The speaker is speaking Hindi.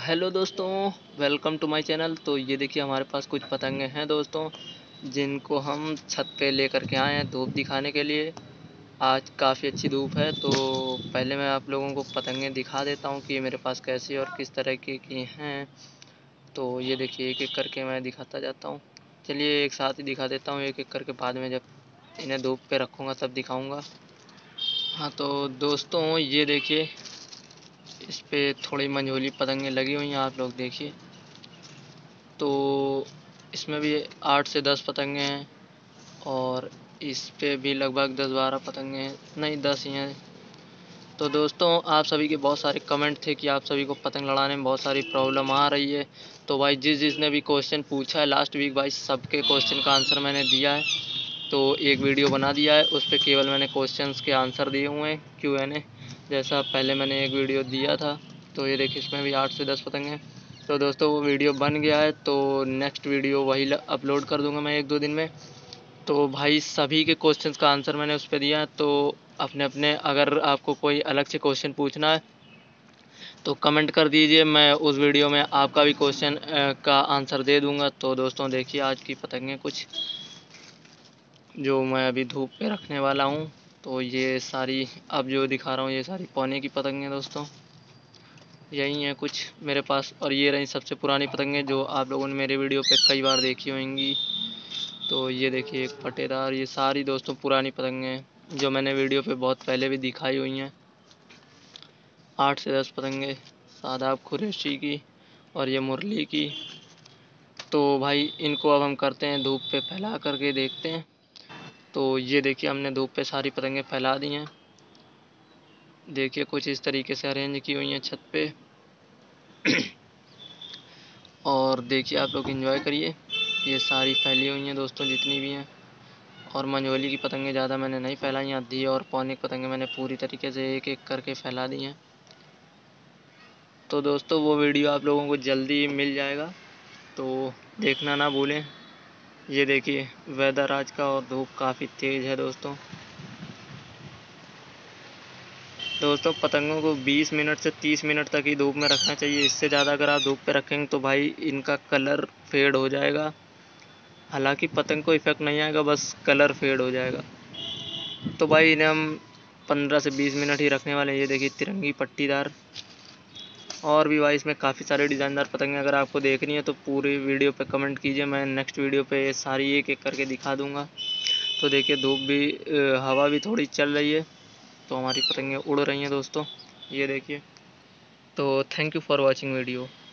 हेलो दोस्तों, वेलकम टू माय चैनल। तो ये देखिए हमारे पास कुछ पतंगे हैं दोस्तों, जिनको हम छत पे लेकर के आए हैं धूप दिखाने के लिए। आज काफ़ी अच्छी धूप है, तो पहले मैं आप लोगों को पतंगे दिखा देता हूँ कि मेरे पास कैसी और किस तरह की हैं। तो ये देखिए एक एक करके मैं दिखाता जाता हूँ। चलिए एक साथ ही दिखा देता हूँ एक एक करके, बाद में जब इन्हें धूप पे रखूँगा तब दिखाऊँगा। हाँ तो दोस्तों ये देखिए, इस पे थोड़ी मंझोली पतंगे लगी हुई हैं, आप लोग देखिए। तो इसमें भी 8 से 10 पतंगे हैं और इस पे भी लगभग 10-12 पतंगे हैं, नहीं 10 ही हैं। तो दोस्तों आप सभी के बहुत सारे कमेंट थे कि आप सभी को पतंग लड़ाने में बहुत सारी प्रॉब्लम आ रही है। तो भाई जिसने भी क्वेश्चन पूछा है लास्ट वीक, भाई सबके क्वेश्चन का आंसर मैंने दिया है। तो एक वीडियो बना दिया है, उस पर केवल मैंने क्वेश्चंस के आंसर दिए हुए हैं, Q&A जैसा पहले मैंने एक वीडियो दिया था। तो ये देखिए इसमें भी 8 से 10 पतंग हैं। तो दोस्तों वो वीडियो बन गया है, तो नेक्स्ट वीडियो वही अपलोड कर दूंगा मैं 1-2 दिन में। तो भाई सभी के क्वेश्चंस का आंसर मैंने उस पर दिया है। तो अपने अपने, अगर आपको कोई अलग से क्वेश्चन पूछना है तो कमेंट कर दीजिए, मैं उस वीडियो में आपका भी क्वेश्चन का आंसर दे दूंगा। तो दोस्तों देखिए आज की पतंगें कुछ जो मैं अभी धूप पे रखने वाला हूँ। तो ये सारी अब जो दिखा रहा हूँ ये सारी पौने की पतंगें दोस्तों, यही हैं कुछ मेरे पास। और ये रही सबसे पुरानी पतंगें जो आप लोगों ने मेरे वीडियो पे कई बार देखी होंगी। तो ये देखिए एक पटेदार, ये सारी दोस्तों पुरानी पतंगें हैं जो मैंने वीडियो पे बहुत पहले भी दिखाई हुई हैं। 8 से 10 पतंगे शादाब कुरैशी की और ये मुरली की। तो भाई इनको अब हम करते हैं धूप पे फैला करके देखते हैं। तो ये देखिए हमने धूप पे सारी पतंगे फैला दी हैं। देखिए कुछ इस तरीके से अरेंज की हुई हैं छत पे। और देखिए आप लोग एंजॉय करिए, ये सारी फैली हुई हैं दोस्तों जितनी भी हैं। और मंझोली की पतंगे ज़्यादा मैंने नहीं फैलाई हैं, आधी और पौने की पतंगे मैंने पूरी तरीके से एक एक करके फैला दी हैं। तो दोस्तों वो वीडियो आप लोगों को जल्दी मिल जाएगा, तो देखना ना भूलें। ये देखिए वेदर आज का और धूप काफ़ी तेज़ है दोस्तों। दोस्तों पतंगों को 20 मिनट से 30 मिनट तक ही धूप में रखना चाहिए। इससे ज़्यादा अगर आप धूप पे रखेंगे तो भाई इनका कलर फेड हो जाएगा। हालांकि पतंग को इफेक्ट नहीं आएगा, बस कलर फेड हो जाएगा। तो भाई इन्हें हम 15 से 20 मिनट ही रखने वाले हैं। ये देखिए तिरंगी पट्टीदार, और भी भाई इसमें काफ़ी सारे डिज़ाइनदार पतंगे अगर आपको देखनी है तो पूरी वीडियो पे कमेंट कीजिए, मैं नेक्स्ट वीडियो पे सारी एक एक करके दिखा दूँगा। तो देखिए धूप भी हवा भी थोड़ी चल रही है, तो हमारी पतंगें उड़ रही हैं दोस्तों, ये देखिए। तो thank you for watching video.